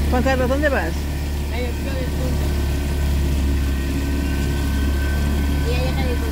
Juan Carlos, ¿dónde vas? Ahí, el del punto. Y ahí deja de